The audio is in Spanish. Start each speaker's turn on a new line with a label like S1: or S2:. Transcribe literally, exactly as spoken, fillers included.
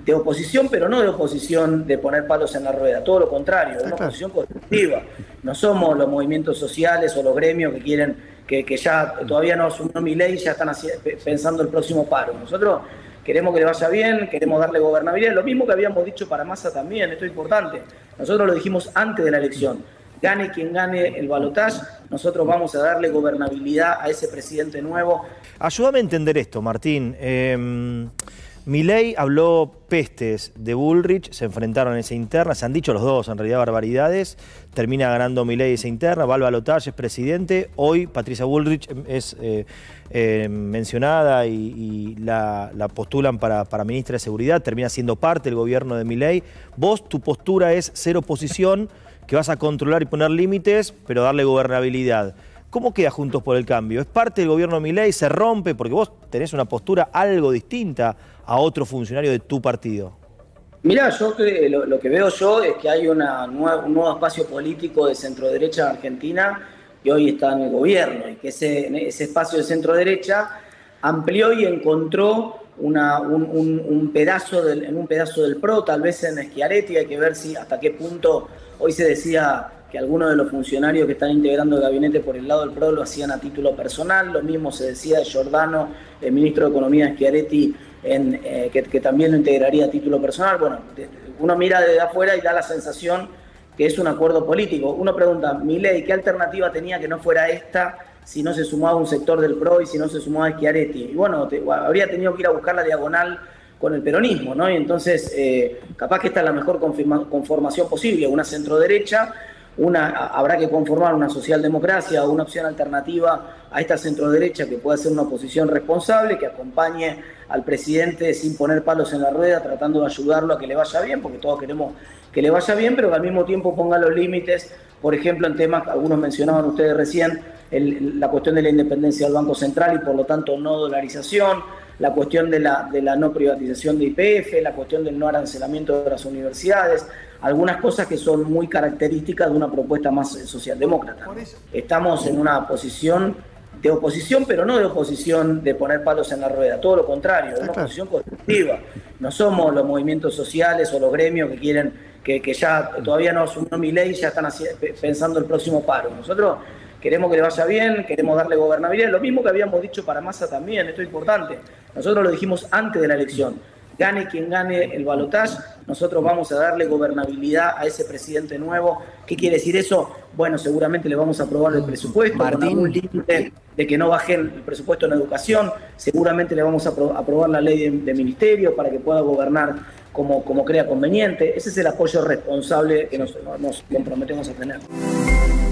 S1: de oposición, pero no de oposición de poner palos en la rueda, todo lo contrario, de una oposición constructiva. No somos los movimientos sociales o los gremios que quieren, que, que ya todavía no asumió Milei y ya están así, pensando el próximo paro. Nosotros queremos que le vaya bien, queremos darle gobernabilidad, lo mismo que habíamos dicho para Massa también, esto es importante. Nosotros lo dijimos antes de la elección. Gane quien gane el balotaje, nosotros vamos a darle gobernabilidad a ese presidente nuevo.
S2: Ayúdame a entender esto, Martín. Eh, Milei habló pestes de Bullrich, se enfrentaron en esa interna, se han dicho los dos en realidad barbaridades, termina ganando Milei esa interna, va al balotaje, es presidente. Hoy Patricia Bullrich es eh, eh, mencionada y, y la, la postulan para, para ministra de Seguridad, termina siendo parte del gobierno de Milei. Vos, tu postura es ser oposición, que vas a controlar y poner límites, pero darle gobernabilidad. ¿Cómo queda Juntos por el Cambio? ¿Es parte del gobierno de Milei? ¿Se rompe? Porque vos tenés una postura algo distinta a otro funcionario de tu partido.
S1: Mirá, yo lo, lo que veo yo es que hay una nueva, un nuevo espacio político de centro-derecha en Argentina que hoy está en el gobierno y que ese, ese espacio de centro-derecha amplió y encontró una, un, un, un pedazo del, en un pedazo del P R O, tal vez en Schiaretti. Hay que ver si hasta qué punto. Hoy se decía que algunos de los funcionarios que están integrando el gabinete por el lado del P R O lo hacían a título personal. Lo mismo se decía de Giordano, el ministro de Economía Schiaretti, en, eh, que, que también lo integraría a título personal. Bueno, uno mira desde afuera y da la sensación que es un acuerdo político. Uno pregunta, Milei, ¿qué alternativa tenía que no fuera esta si no se sumaba un sector del P R O y si no se sumaba Schiaretti? Y bueno, te, habría tenido que ir a buscar la diagonal con el peronismo, ¿no? Y entonces, eh, capaz que esta es la mejor conformación posible, una centroderecha. Una, habrá que conformar una socialdemocracia o una opción alternativa a esta centroderecha que pueda ser una oposición responsable, que acompañe al presidente sin poner palos en la rueda, tratando de ayudarlo a que le vaya bien, porque todos queremos que le vaya bien, pero que al mismo tiempo ponga los límites, por ejemplo, en temas que algunos mencionaban ustedes recién, el, la cuestión de la independencia del Banco Central y por lo tanto no dolarización, la cuestión de la, de la no privatización de Y P F, la cuestión del no arancelamiento de las universidades, algunas cosas que son muy características de una propuesta más socialdemócrata. Estamos en una posición de oposición, pero no de oposición de poner palos en la rueda, todo lo contrario, de una oposición constructiva. No somos los movimientos sociales o los gremios que quieren, que, que ya todavía no asumió Milei y ya están así, pensando el próximo paro. Nosotros queremos que le vaya bien, queremos darle gobernabilidad, lo mismo que habíamos dicho para Massa también, esto es importante. Nosotros lo dijimos antes de la elección. Gane quien gane el balotaje, nosotros vamos a darle gobernabilidad a ese presidente nuevo. ¿Qué quiere decir eso? Bueno, seguramente le vamos a aprobar el presupuesto, Martín, con algún límite de que no baje el presupuesto en educación. Seguramente le vamos a aprobar la ley de, de ministerio para que pueda gobernar como, como crea conveniente. Ese es el apoyo responsable que nos, nos comprometemos a tener.